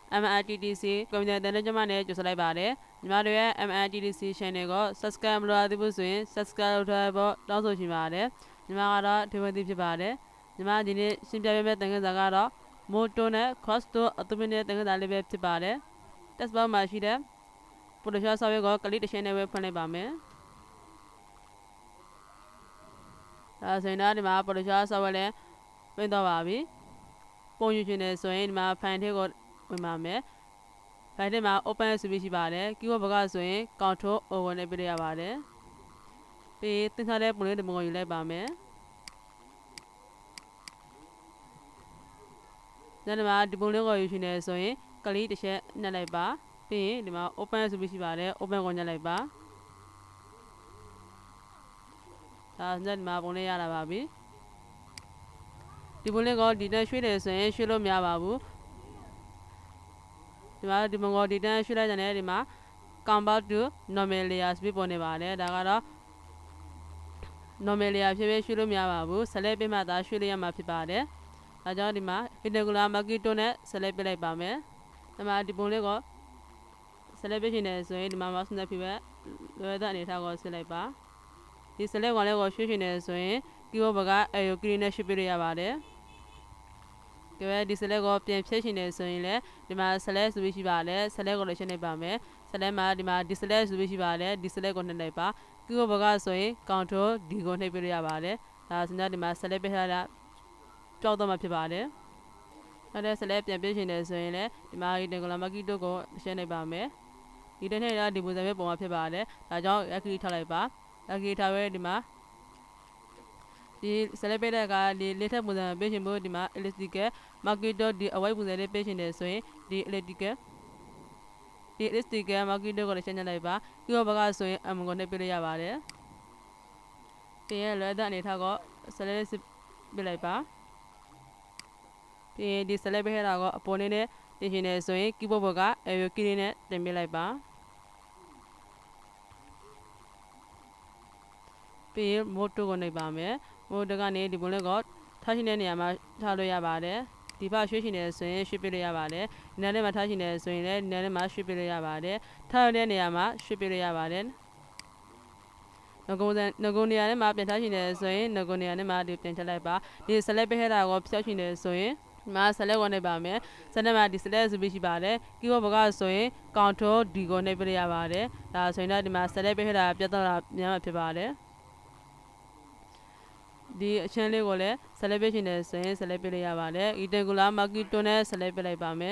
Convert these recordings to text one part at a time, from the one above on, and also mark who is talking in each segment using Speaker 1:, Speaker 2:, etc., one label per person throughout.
Speaker 1: MRTTC ကွန်ပျူတာနဲ့ကျွန်မနဲ့ကြိုဆိုလိုက်ပါတယ်ညီမတို့ရဲ့ MRTTC channel ကို subscribe မလုပ်ရသေးဘူးဆိုရင် subscribe လုပ်ထားဖို့တောင်းဆိုချင်ပါတယ်ညီမကတော့ဒီဝင်သိဖြစ်ပါတယ်ညီမဒီနေ့ရှင်းပြပေးမယ့်သင်ခန်းစာကတော့ Moto နဲ့ Cross အတူနဲ့သင်ခန်းစာလေးပဲဖြစ်ပါတယ် test box မှာရှိတဲ့ Photoshop ဆောက်ရွက်ကိုကလစ်တစ်ချက်နဲ့ပဲဖွင့်လိုက်ပါမယ်ဒါဆိုရင်တော့ဒီမှာ Photoshop ဆောက်ရွက်လည်းဖွင့်တော့ပါပြီပုံယူချင်တယ်ဆိုရင်ဒီမှာ file ထဲကိုဝင်ပါမယ် file ထဲမှာ open ဆိုပြီးရှိပါတယ် keyboard ဘက်ကဆိုရင် Ctrl O ကိုနှိပ်ပြရပါတယ်ပြီးသင်ထားတဲ့ပုံလေးတစ်ပုံကိုယူလိုက်ပါမယ်ဒီမှာဒီပုံလေးကိုယူချင်တယ်ဆိုရင်ကလစ်တစ်ချက်နှိပ်လိုက်ပါပြီးရင်ဒီမှာ open ဆိုပြီးရှိပါတယ် open ကိုညှပ်လိုက်ပါဒါဆိုဒီမှာပုံလေးရလာပါပြီဒီပုံလေးကိုဒီတက်ရွှေ့တယ်ဆိုရင်ရွှေ့လို့မရပါဘူးဒီမှာဒီပုံကိုဒီတက်ရွှေ့လိုက်တဲ့ဒီမှာ convert to normal layer ဆိုပြီးပေါ်နေပါတယ်ဒါကတော့ normal layer ဖြစ်ဖြစ်ရွှေ့လို့မရပါဘူး select ပေးမှသာရွှေ့လို့ရမှာဖြစ်ပါတယ်ဒါကြောင့်ဒီမှာ rectangular marquee tool နဲ့ select ပေးလိုက်ပါမယ်ဒီမှာဒီပုံလေးကို select ပေးရှင်တယ်ဆိုရင်ဒီမှာ mouse နဲ့ဖိပဲလွယ်တဲ့အနေထားကိုဆက်လိုက်ပါဒီ select ကောင်လေးကိုရွှေ့ရှင်တယ်ဆိုရင် keyboard ဘက်က arrow key နဲ့ရွှေ့ပေးလို့ရပါတယ်ကဲဒီ select ကိုပြန်ဖြည့်ရှင်တယ်ဆိုရင်လည်းဒီမှာ select ဆိုပြီးရှိပါတယ် select ကိုလည်းရှင်းလိုက်ပါမယ် select မှာဒီမှာ deselect ဆိုပြီးရှိပါတယ် deselect ကိုနှိပ်လိုက်ပါ keyboard ဘက်ကဆိုရင် Ctrl D ကိုနှိပ်ပေးလို့ရပါတယ်ဒါဆိုရင်ဒီမှာ select ပေးထားတာကြောက်တော့မှာဖြစ်ပါတယ်အဲ့ဒါ select ပြန်ပြည့်ရှင်တယ်ဆိုရင်လည်းဒီမှာ rectangular marquee tool ကိုရှင်းလိုက်ပါမယ်ဒီတဲ့နဲ့ဒီပုံစံပဲပုံမှာဖြစ်ပါတယ်ဒါကြောင့် key ထားလိုက်ပါkey ထားရဲဒီမှာဒီ select ပေးတဲ့အခါဒီလက်ထက်ပုံစံပေးရှင်ဖို့ဒီမှာ elliptical marquee tool ဒီအဝိုက်ပုံစံလေးပေးရှင်တယ်ဆိုရင်ဒီ elliptical marquee tool ကိုလည်းရှင်းချလိုက်ပါ keyboard ဘက်ကဆိုရင် M ကိုနှိပ်ပေးလို့ရပါတယ်ပြီးရင်လွယ်တဲ့အနေထားကို select ပေးလိုက်ပါပြီးရင်ဒီ select ပေးထားတာကိုအပေါ်လေးနဲ့တင်ရှင်တယ်ဆိုရင် keyboard ဘက်က arrow key နဲ့တင်ပေးလိုက်ပါပြီးရင် mode ကိုနှိပ်ပါမယ် mode ကနေဒီပုံလေးကိုထားရှင်တဲ့နေရာမှာထားလို့ရပါတယ်ဒီဘက်ရွှေ့ရှင်တယ်ဆိုရင်ရွှေ့ပေးလို့ရပါတယ်ဒီနားလေးမှာထားရှင်တယ်ဆိုရင်လည်းဒီနားလေးမှာရွှေ့ပေးလို့ရပါတယ်ထားရတဲ့နေရာမှာရွှေ့ပေးလို့ရပါတယ်ငကုံနေရာထဲမှာပြန်ထားရှင်တယ်ဆိုရင်ငကုံနေရာထဲမှာဒီပြန်ချလိုက်ပါဒီ select ပေးထားတာကိုဖြောက်ရှင်တယ်ဆိုရင်ဒီမှာ select ကိုနှိပ်ပါမယ် select မှာဒီ select ဆိုပြီးရှိပါတယ် keyboard ဘက်ကဆိုရင် Ctrl D ကိုနှိပ်ပေးလို့ရပါတယ်ဒါဆိုရင်တော့ဒီမှာ select ပေးထားတာပြတ်တော့တာများမှာဖြစ်ပါတယ်ဒီအချင်းလေးကိုလည်း select ပေးရှင်တယ်ဆိုရင် select ပေးလို့ရပါတယ် rectangular marquee tool နဲ့ select ပေးလိုက်ပါမယ်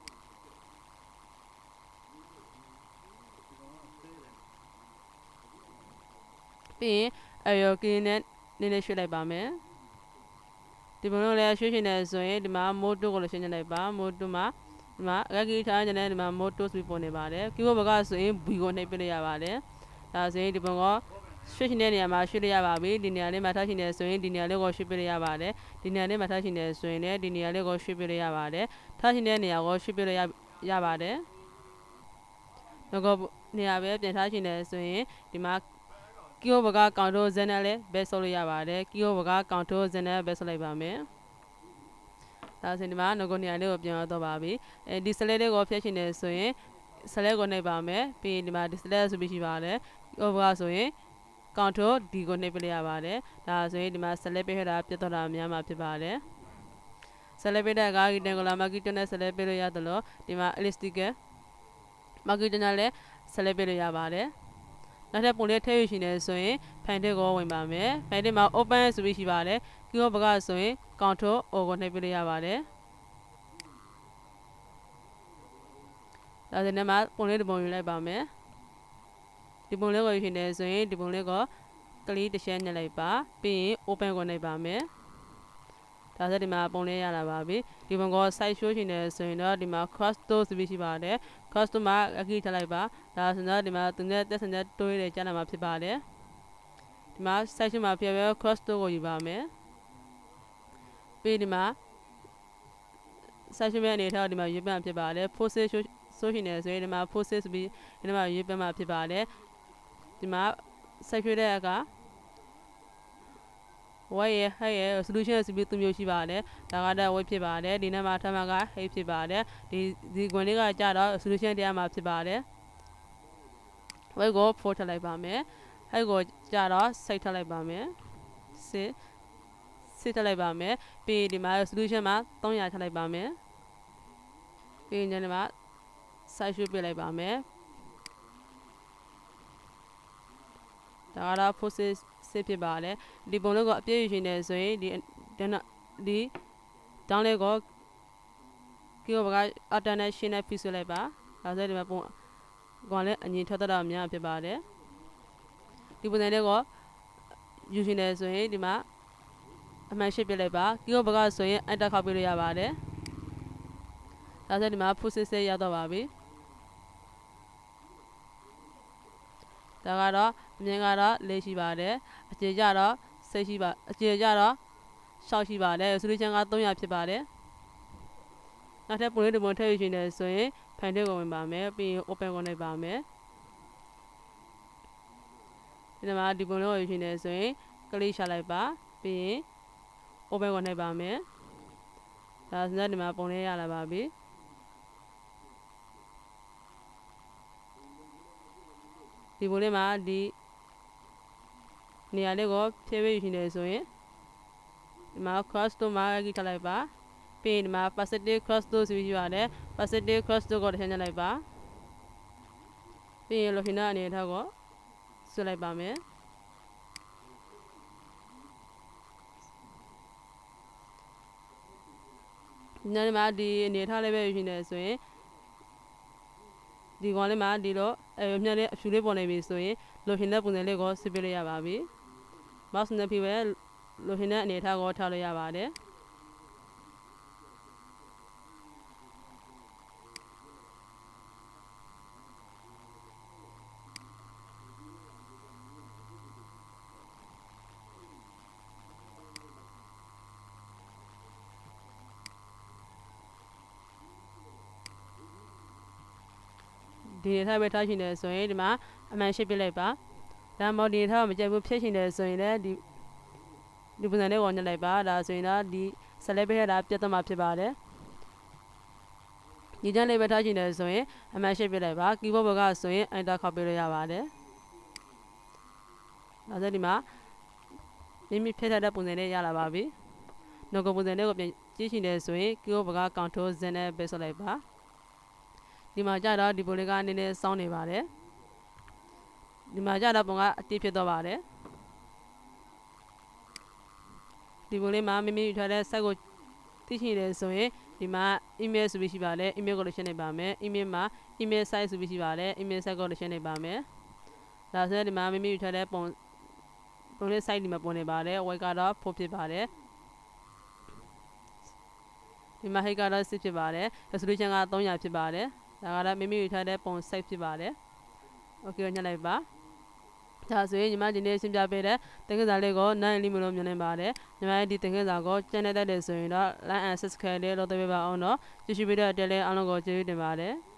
Speaker 1: ပြီးရင် arrow key နဲ့နည်းနည်းရွှေ့လိုက်ပါမယ်ဒီပုံလုံးလည်းရွှေ့ရှင်တယ်ဆိုရင်ဒီမှာ mode ကိုလည်းရှင်းချလိုက်ပါ mode မှာဒီမှာ key ထားတဲ့ဒီမှာ mode ဆိုပြီးပေါ်နေပါတယ် keyboard ဘက်ကဆိုရင် B ကိုနှိပ်ပေးလို့ရပါတယ်ဒါဆိုရင်ဒီပုံကရွှေ့ရှင်တဲ့နေရာမှာရွှေ့လို့ရပါပြီဒီနေရာလေးမှာထားရှင်တယ်ဆိုရင်ဒီနေရာလေးကိုရွှေ့ပေးလို့ရပါတယ်ဒီနေရာလေးမှာထားရှင်တယ်ဆိုရင်လည်းဒီနေရာလေးကိုရွှေ့ပေးလို့ရပါတယ်ထားရှင်တဲ့နေရာကိုရွှေ့ပေးလို့ရပါတယ်တော့နေရာပဲပြန်ထားရှင်တယ်ဆိုရင်ဒီမှာ keyboard ဘက်က Ctrl Z နဲ့လည်းဘဲဆုပ်လို့ရပါတယ် keyboard ဘက်က Ctrl Z နဲ့ဘဲဆုပ်လိုက်ပါမယ်ဒါဆိုရင်ဒီမှာငကုံနေရာလေးကိုပြန်တော့ပါပြီဒီ select လေးကိုဖျက်ရှင်တယ်ဆိုရင် select ကိုနှိပ်ပါမယ်ပြီးရင်ဒီမှာ select ဆိုပြီးရှိပါတယ် keyboard ဘက်ကဆိုရင်Ctrl D ကိုနှိပ်ပေးလို့ရပါတယ်ဒါဆိုရင်ဒီမှာ select ပေးထားတာပြတ်တော့တာများမှာဖြစ်ပါတယ် select ပေးတဲ့အခါ rectangular marquee tool နဲ့ select ပေးလို့ရတယ်လို့ဒီမှာ elliptical marquee tool နဲ့လည်း select ပေးလို့ရပါတယ်နောက်ထပ်ပုံလေးထည့်ရရှင်နေဆိုရင် file ထဲကိုဝင်ပါမယ် file ထဲမှာ open ဆိုပြီးရှိပါတယ် keyboard ဘက်ကဆိုရင် Ctrl O ကိုနှိပ်ပေးလို့ရပါတယ်ဒါဆိုရင်မှာပုံလေးတစ်ပုံယူလိုက်ပါမယ်ဒီပုံလေးကိုယူရှင်နေဆိုရင်ဒီပုံလေးကိုကလစ်တစ်ချက်ညှပ်လိုက်ပါပြီးရင် open ကိုနှိပ်ပါမယ်ဒါဆိုဒီမှာပုံလေးရလာပါပြီဒီပုံကို size show ရှင်နေဆိုရင်တော့ဒီမှာ cross ဆိုပြီးရှိပါတယ် cross မှာအကြည့်ထားလိုက်ပါဒါဆိုတော့ဒီမှာသူနဲ့တက်စံတဲ့တိုးရကြားလာမှာဖြစ်ပါတယ်ဒီမှာ size မှာပြပဲ cross ကိုယူပါမယ်ပြီးဒီမှာ size ရဲ့အနေထားဒီမှာရေးပန်းဖြစ်ပါတယ် pose ဆိုရှင်နေဆိုရင်ဒီမှာ pose ဆိုပြီးဒီမှာရေးပန်းမှာဖြစ်ပါတယ်ဒီမှာ size တဲ့အခါ Y ဟဲ့ရဲ့ solution recipe 3မျိုးရှိပါတယ်ဒါကတော့ Y ဖြစ်ပါတယ်ဒီနေ့မှာထပ်မက H ဖြစ်ပါတယ်ဒီခွန်လေးကကြတော့ solution တရားမှာဖြစ်ပါတယ် Y ကို4ထည့်လိုက်ပါမယ် H ကိုကြတော့6ထည့်လိုက်ပါမယ်6ထည့်လိုက်ပါမယ်ပြီးဒီမှာ solution မှာ300ထည့်လိုက်ပါမယ်ပြီးညနေမှာ size ရွှေ့ပြလိုက်ပါမယ်ဒါကတော့ process ဖြစ်ပါတယ်ဒီပုံလေးကိုအပြည့်ယူရှင်နေဆိုရင်ဒီ down လေးကိုကဘက alternation နဲ့ဖိဆွဲလိုက်ပါဒါဆိုဒီမှာပုံကွန်လေးအငြင်းထွက်တော့များဖြစ်ပါတယ်ဒီပုံစံလေးကိုယူရှင်နေဆိုရင်ဒီမှာအမှန်ရှိပြလိုက်ပါကဘကဆိုရင် enter ခောက်ပြလို့ရပါတယ်ဒါဆိုဒီမှာ process ရောက်တော့ပါပြီဒါကတော့အမြင်ကတော့၄ရှိပါတယ်အကျေကြတော့6ရှိပါအကျေကြတော့6ရှိပါတယ် solution က300ဖြစ်ပါတယ်နောက်ထပ်ပုံလေးတစ်ပုံထည့်ယူရှင်တယ်ဆိုရင် file ကိုဝင်ပါမယ်ပြီးရင် open ကိုနှိပ်ပါမယ်ဒီမှာဒီပုံလေးကိုယူရှင်တယ်ဆိုရင် click ရှာလိုက်ပါပြီးရင် open ကိုနှိပ်ပါမယ်ဒါဆိုဒီမှာပုံလေးရလာပါပြီဒီပုံလေးမှာဒီနေရာလေးကိုဖြည့်ပေးယူရှင်တယ်ဆိုရင်ဒီမှာ cross to မှာကြီးထလိုက်ပါပြီးဒီမှာ positive cross to ဆိုပြီးရှိပါတယ် positive cross to ကိုတစ်ချက်ညှပ်လိုက်ပါပြီးရင်လိုဖီနာအနေထားကိုဆွဲလိုက်ပါမယ်ညနေမှာဒီအနေထားလေးပဲယူရှင်တယ်ဆိုရင်ဒီကောင်လေးမှာဒီတော့မြတ်လေးအဖြူလေးပေါ်နေပြီဆိုရင်လိုရှင်တဲ့ပုံစံလေးကိုဆွဲပြလို့ရပါပြီ mouse နဲ့ဖိပဲလိုရှင်တဲ့အနေထားကိုထားလို့ရပါတယ်ဒီနေထားပဲထားရှင်တယ်ဆိုရင်ဒီမှာအမှန်ရှိပြလိုက်ပါဒါမှမဟုတ်ဒီနေထားမကြိုက်ဘူးဖြည့်ရှင်တယ်ဆိုရင်လည်းဒီပုံစံလေးကိုညှပ်လိုက်ပါဒါဆိုရင်တော့ဒီဆက်လက်ပေးရတာပြတ်သွားမှာဖြစ်ပါတယ်ဒီကျန်းလေးပဲထားရှင်တယ်ဆိုရင်အမှန်ရှိပြလိုက်ပါ keyboard ဘက်ကဆိုရင် enter ခောက်ပေးလို့ရပါတယ်ဒါဆိုဒီမှာမိမိဖြည့်ထားတဲ့ပုံစံလေးရလာပါပြီနောက်ပုံစံလေးကိုပြန်ကြည့်ရှင်တယ်ဆိုရင် keyboard ဘက်က control z နဲ့ပဲဆွဲလိုက်ပါဒီမှာကြတော့ဒီပုံလေးကနည်းနည်းစောင်းနေပါတယ်ဒီမှာကြတော့ပုံကအတိဖြစ်တော့ပါတယ်ဒီပုံလေးမှာမိမိယူထားတဲ့ site ကိုသိရှိတယ်ဆိုရင်ဒီမှာ email ဆိုပြီးရှိပါတယ် email ကိုလည်းရှင်းနေပါမယ် email မှာ email site ဆိုပြီးရှိပါတယ် email site ကိုလည်းရှင်းနေပါမယ်ဒါဆိုရင်ဒီမှာမိမိယူထားတဲ့ပုံလေး site ဒီမှာပေါ်နေပါတယ် web ကတော့ 4 ဖြစ်ပါတယ်ဒီမှာ height ကတော့ 6 ဖြစ်ပါတယ် resolution က300ဖြစ်ပါတယ်ဒါကတော့မိမိယူထားတဲ့ပုံ site ဖြစ်ပါတယ် okay ညှပ်လိုက်ပါဒါဆိုရင်ညီမဒီနေ့ရှင်းပြပေးတဲ့သင်ခန်းစာလေးကိုနိုင်လိမ့်မလို့မြင်နေပါတယ်ညီမရဲ့ဒီသင်ခန်းစာကိုကျန်တဲ့တက်တယ်ဆိုရင်တော့ like and subscribe လေးလုပ်ပေးပါအောင်တော့ကြည့်ရှုပေးတဲ့အတွက်လည်းအားလုံးကိုကျေးဇူးတင်ပါတယ်